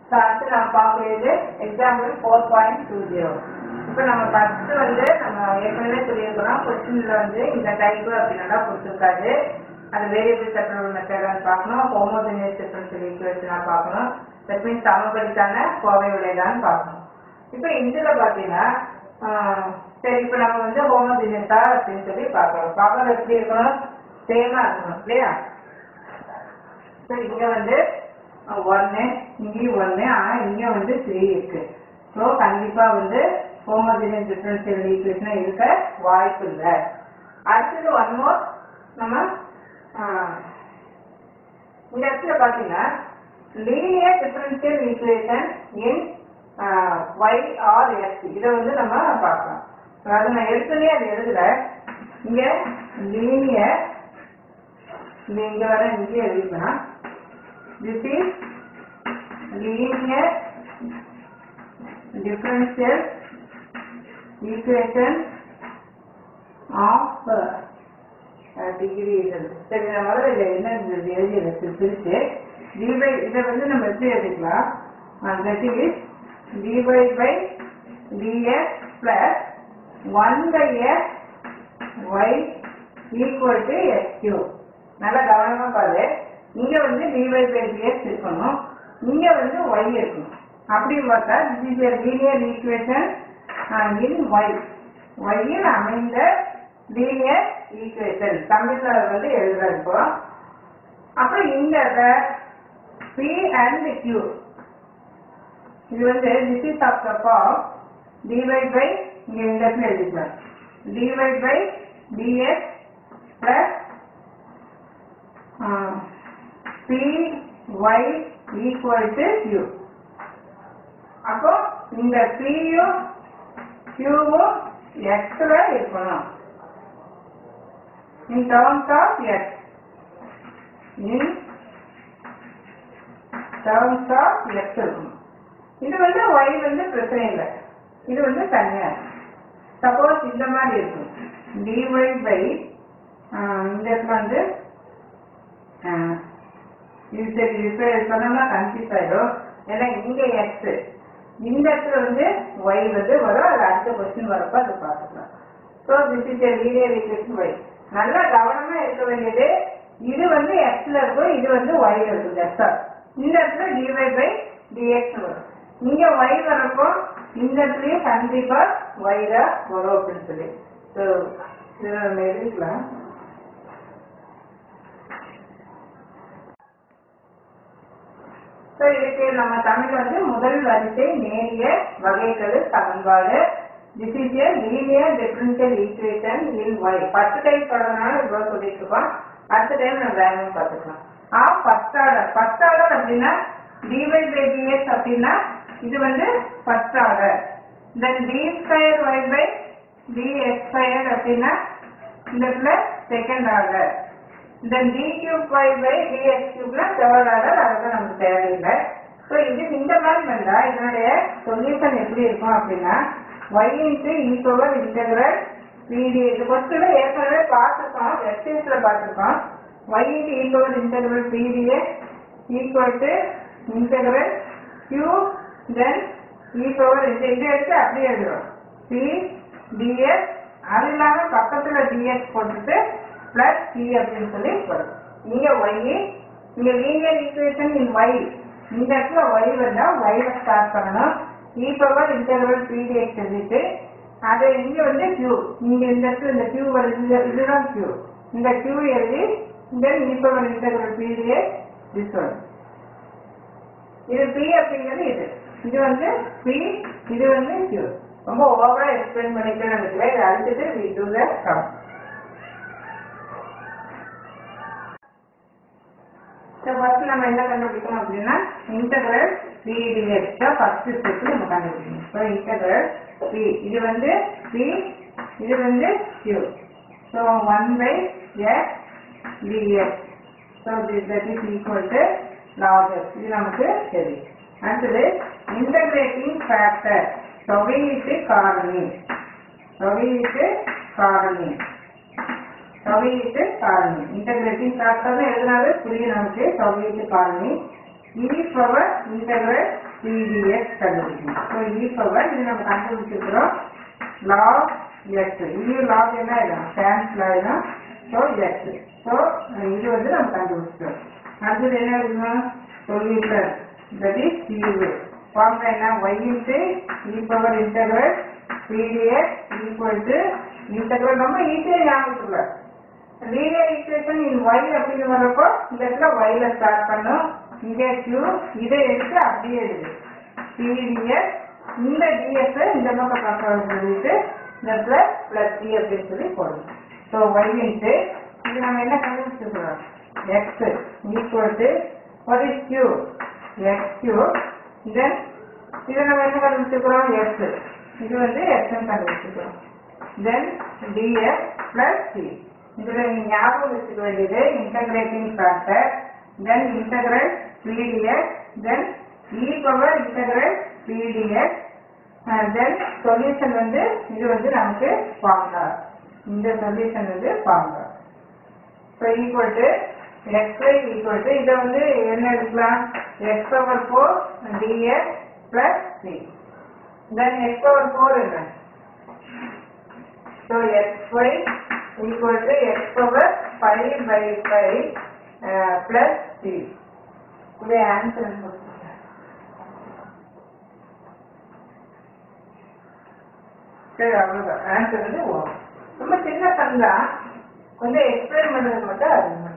So அடுத்து நம்ம பார்க்கக்கூடியது எக்ஸாம்பிள் 4.20. இப்போ நம்ம ஃபர்ஸ்ட் வந்து நம்ம ஏற்கனவே சொல்லியிருக்கிறோம், கொஸ்டின்ல வந்து இந்த டைப்பு அப்படின்னா கொடுத்துருக்காது. அது வேரியபிள் செப்பரபிள் மெத்தடான்னு பார்க்கணும், ஹோமோஜினியஸ் டிஃபரன்ஷியல் ஈக்குவேஷனாக பார்க்கணும், தட் மீன்ஸ் சமபடித்தான கோவை உடையதான்னு பார்க்கணும். இப்போ இதில் பார்த்தீங்கன்னா சரி, இப்போ நம்ம வந்து ஹோமோஜினியஸா அப்படின்னு சொல்லி பார்க்கணும். பார்க்கறது எப்படி இருக்கணும், சேமாக இருக்கணும் இல்லையா? சரி, இங்கே வந்து 1 இங்கேயும் 1, ஆனால் இங்கே வந்து 3 இருக்கு. ஸோ கண்டிப்பாக வந்து ஹோமோஜினியஸ் டிஃபரன்ஷியல் ஈக்குவேஷனாக இருக்க வாய்ப்பு இல்லை. அடுத்தது ஒன் மோர், நம்ம இந்த இடத்துல பார்த்தீங்கன்னா linear differential equation in y or x, இதை வந்து நம்ம பார்க்கலாம். அதாவது நான் எடுத்துனே அது எழுதல, இங்க லீனியர், இங்க வர இங்கே எழுதிக்கலாம். This is linear differential equation of degree. சரி, நம்ம என்ன எழுதி பிரிச்சு இதை வந்து நம்ம எப்படி எழுதிக்கலாம், that is dy by dx plus 1 by x y equal to x cube. நல்லா கவனமா பாரு, இங்க வந்து dy by dx இருக்கணும், இங்க வந்து y இருக்கணும். அப்படி பார்த்தா this is a linear equation in y இல் அமைந்த linear equation. தமிழ்ல வந்து எழுதுறோம். அப்புறம் இந்த p and q, இது வந்து this is of the form dy by இங்க இந்த இடத்துல எழுதிக்கலாம், dy by dx plus p y equal to q. அப்போ இந்த p யும் q வும் x ல இருக்கணும், in terms of x, in terms of x இருக்கணும். இது வந்து y வந்து பிரச்சனை இல்லை, இது வந்து தனியா. சப்போஸ் இந்த மாதிரி இருக்கும் dy by இந்த இடத்துல வந்து இது சொன்னோம்னா கன்ஃபியூஸ் ஆயிடும். ஏன்னா இங்க x, இந்த இடத்துல வந்து y வந்து வரும், அது அடுத்த கொஸ்டின் வரப்போ அதை பார்த்துக்கலாம். So this is a linear equation y. நல்லா கவனமா இருக்க வேண்டியது, இது வந்து x ல இருக்கும், இது வந்து y ல இருக்கும். ஜஸ்ட் இந்த இடத்துல dy by dx வரும், இங்க y வரப்போ இந்த இடத்துலயும் கண்டிப்பா y தான் வரும் அப்படின்னு சொல்லி. ஸோ இதை நம்ம எழுதிக்கலாம். இதுக்கு நம்ம தமிழ் வந்து முதல் வரிசை நேரியர் வகைக்கெழு சமன்பாடு. This is a linear differential equation in y. First time சொல்றதுனால இவ்வளவு சொல்லிட்டு இருக்கோம், அடுத்த டைம் நம்ம வேலையும் பார்த்துக்கலாம். ஃபர்ஸ்ட் ஆர்டர் அப்படின்னா dy by dx அப்படின்னா இது வந்து first order. Then d square y by dx square அப்படின்னா இந்த இடத்துல second order. Then d cube y by dx cube third order, அதுதான் நமக்கு தேவையில்லை. ஸோ இது இந்த மாதிரி வந்தா இதனுடைய சொல்யூஷன் எப்படி இருக்கும் அப்படின்னா y into e power integral pd. இது கொஸ்டின் ஏற்கனவே பார்த்துருக்கோம், எக்ஸைஸ்ல பார்த்துருக்கோம். y into e power integral pdx equal to integral q then e power இந்த எடுத்து அப்படியே எழுதுறோம் p dx, அது இல்லாம பக்கத்துல dx போட்டுட்டு பிளஸ் c அப்படின்னு சொல்லி வரும். இங்க y, இங்க லீனியர் ஈக்குவேஷன் இன் y, இந்த இடத்துல y வந்தா y ல ஸ்டார்ட் பண்ணணும், e பவர் இன்டெகிரல் pdx எழுதிட்டு அது இங்க வந்து q, இங்க இந்த இடத்துல இந்த q வருது, இதுதான் q, இந்த q எழுதி இந்த e power integral pdx this one. இது p அப்படிங்கிறது இது வந்து p, இது வந்து q. ரொம்ப ஓவரா எக்ஸ்பிளைன் பண்ணிட்டு நினைக்கிறேன். இதை அழிச்சிட்டு we do the sum. First நம்ம என்ன கண்டுபிடிக்கணும் அப்படின்னா இன்டெகிரல் pdx ஃபர்ஸ்ட் ஸ்டெப் நம்ம கண்டுபிடிக்கணும். ஸோ இன்டெகிரல் p, இது வந்து p, இது வந்து q. So 1 by x dx. So that is equal to log x. இது நமக்கு தெரியும். அடுத்தது இன்டகிரேட்டிங் ஃபேக்டர், தொகையீட்டு காரணி. தொகையீட்டு காரணி இன்டகிரேட்டிங் ஃபேக்டர் எழுதினாவே புரியும் நமக்கு. தொகையீட்டு காரணி e பவர் இன்டகிரல் pdx கண்டுபிடிக்கணும். ஸோ e பவர் இது நம்ம கண்டுபிடிச்சிருக்கிறோம் log x. இது log என்ன ஆயிடும் கேன்சல் ஆயிடும். So x. ஸோ இது வந்து நம்ம கண்டுபிடிச்சிட்டோம். அடுத்தது என்ன இருக்கணும் சொல்யூஷன் தட் இஸ் தீர்வு. ஃபார்முலா என்ன y into e power integral pdx equal to integral நம்ம ஈஸியாக ஞாபகத்துக்குள்ள லீனியர் ஈக்குவேஷன் இன் y அப்படின்னு வரப்போ இந்த இடத்துல y ல ஸ்டார்ட் பண்ணும். இங்கே q இதை எடுத்து அப்படியே எழுது pdx. இந்த ds இந்த பக்கம் கன்வெர்ட் பண்ணிட்டு இந்த இடத்துல பிளஸ் d அப்படின்னு சொல்லி போடணும். ஸோ y இன்ட்டு இது நம்ம என்ன கண்டுபிடிச்சிருக்கிறோம் x equal to what is q x cube. Then இதை நம்ம என்ன கண்டுபிடிச்சிருக்கிறோம் x. இது வந்து x கண்டுபிடிச்சிருக்கிறோம். Then dx plus c. இதுல நீங்க ஞாபகம் வச்சுக்க வேண்டியது integrating factor. Then integral pdx. Then e power integral pdx. Then solution வந்து இது வந்து நமக்கு ஃபார்முலா. இந்த சொல்யூஷன் வந்து formula. So equal to xy equal to இதை வந்து என்ன எடுக்கலாம் x power 4 dx plus c. தென் x பவர் 4 என்ன so xy equal to x power 5 by 5 plus c. இது ஆன்சர் சரி அவ்வளோதான். ஆன்சர் வந்து ரொம்ப சின்ன சம் தான், கொஞ்சம் எக்ஸ்பிளைன் பண்ணுறது மட்டும் அது